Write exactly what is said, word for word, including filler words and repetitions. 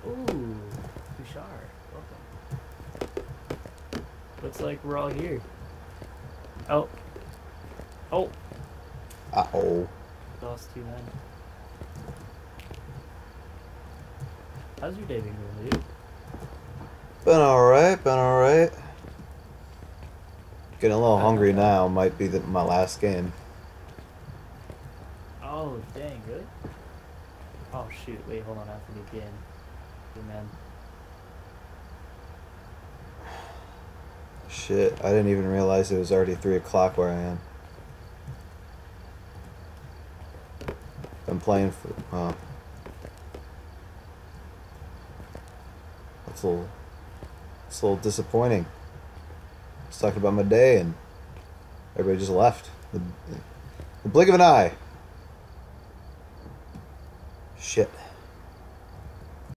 Ooh, Tushar, welcome. Looks like we're all here. Oh. Oh. Uh-oh. Lost two men. How's your day been going, dude? Been alright, been alright. Getting a little I know hungry that. now. Might be the, my last game. Oh, dang, really? Oh, shoot. Wait, hold on. I have to begin. Good man. Shit, I didn't even realize it was already three o'clock where I am. I'm playing for... Oh. That's a little... It's a little disappointing. I was talking about my day and everybody just left. The, the blink of an eye. Shit.